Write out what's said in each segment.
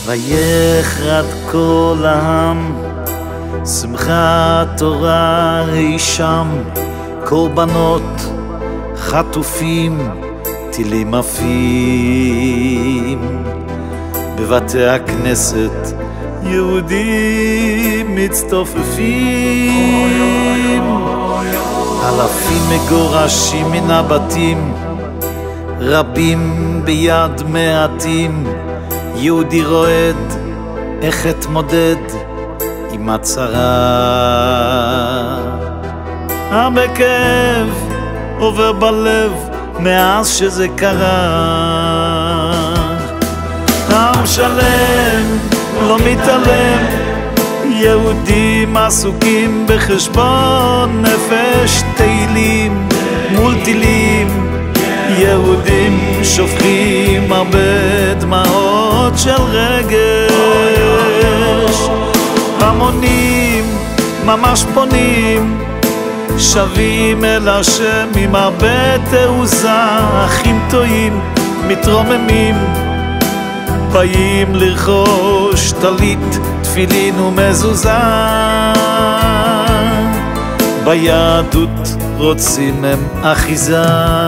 ויחרד כל העם, שמחת תורה אי שם, קורבנות חטופים, טילים עפים. בבתי הכנסת יהודים מצטופפים, אלפים מגורשים מן הבתים, רבים ביד מעטים. יהודי רועד, איך אתמודד עם הצרה? הרבה כאב עובר בלב מאז שזה קרה. עם שלם לא מתעלם, יהודים עסוקים בחשבון נפש, תהילים מול טילים. יהודים שופכים הרבה דמעות של רגש, המונים ממש פונים, שבים אל השם עם הרבה תעוזה. אחים טועים מתרוממים, באים לרכוש טלית, תפילין ומזוזה. ביהדות רוצים הם אחיזה.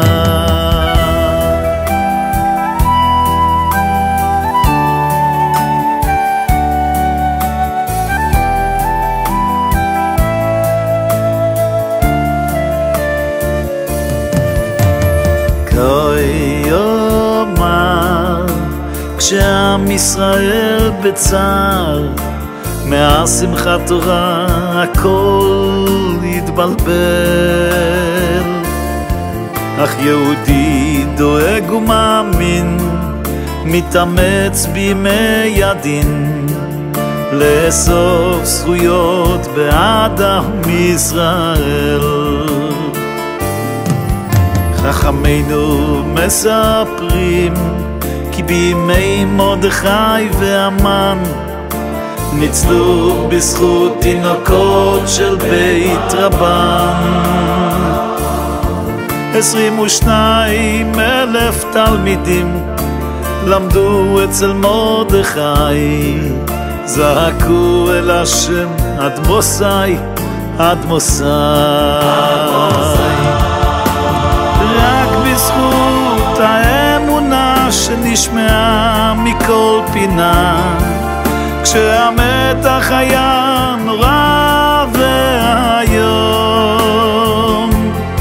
כשעם ישראל בצער, מהשמחת תורה הכל התבלבל. אך יהודי דואג ומאמין, מתאמץ בימי הדין, לאסוף זכויות בעד עם ישראל. חכמינו מספרים כי בימי מרדכי והמן ניצלו בזכות תינוקות של בית רבן. 22,000 תלמידים למדו אצל מרדכי, זעקו אל השם אדמוסי אדמוסי. רק בזכות האמונה שנשמעה מכל פינה, כשהמתח היה נורא והיום,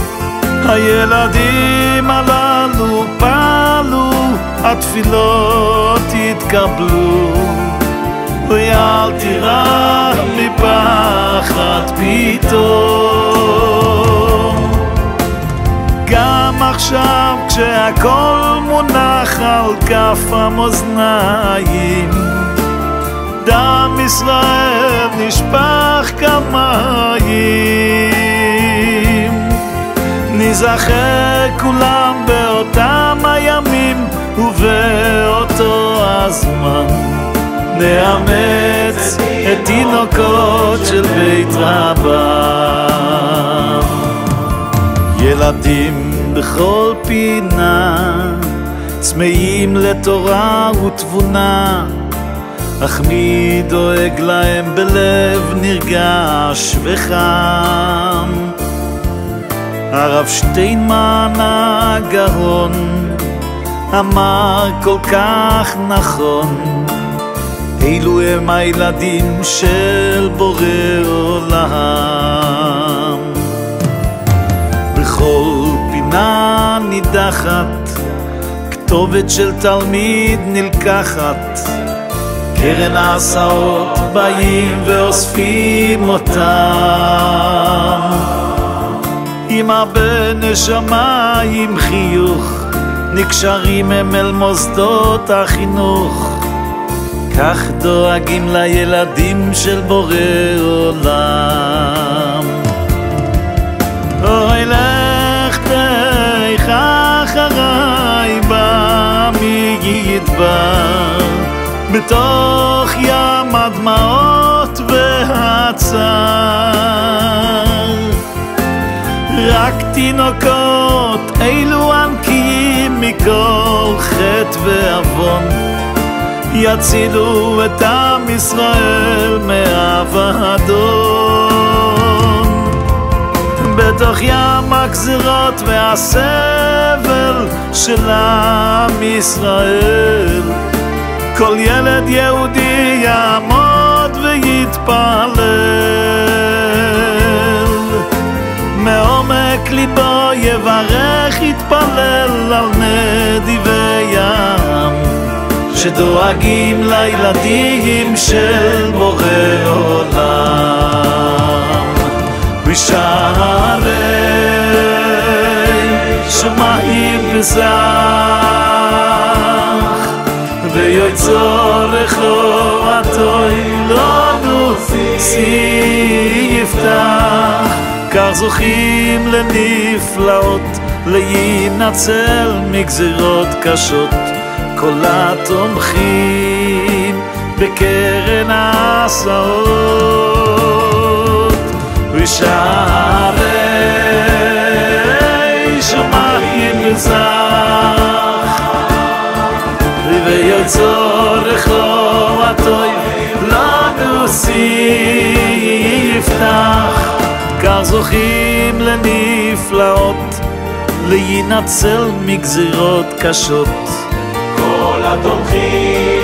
הילדים הללו פעלו, התפילות התקבלו. ואל תירא מפחד פתאום, גם עכשיו כשהכל מונח על כף המאזניים, דם ישראל נשפך כמים. נזכר כולם באותם הימים ובאותו הזמן, נאמץ את תינוקות של בית רבן. ילדים בכל פינה צמאים לתורה ותבונה, אך מי דואג להם בלב נרגש וחם? הרב שטיינמן הגאון אמר כל כך נכון, אלו הם הילדים של בורא עולם. בכל פינה נידחת כתובת של תלמיד נלקחת, קרן ההסעות באים ואוספים אותם. עם הרבה נשמה עם חיוך, נקשרים הם אל מוסדות החינוך, כך דואגים לילדים של בורא עולם. אוי לך תלך אחריי במדבר, בתוך ים הדמעות והצער. רק תינוקות אלו ענקים מכל חטא ועוון, יצילו את עם ישראל מהאבדון. בתוך ים הגזירות והסבל של עם ישראל, כל ילד יהודי יעמוד ויתפלל, מעומק ליבו יברך יתפלל על נדיבי ים שדואגים לילדים של בורא עולם. בשערי שמיים פסח ויוצא לכו התוי לנו יפתח, כך זוכים לנפלאות, להינצל מגזירות קשות, כל התומכים בקרן ההסעות. בשערי שמיים פסח ויוצא לכו התוי לנו יפתח, כך זוכים לנפלאות, להינצל מגזירות קשות, כל התומכים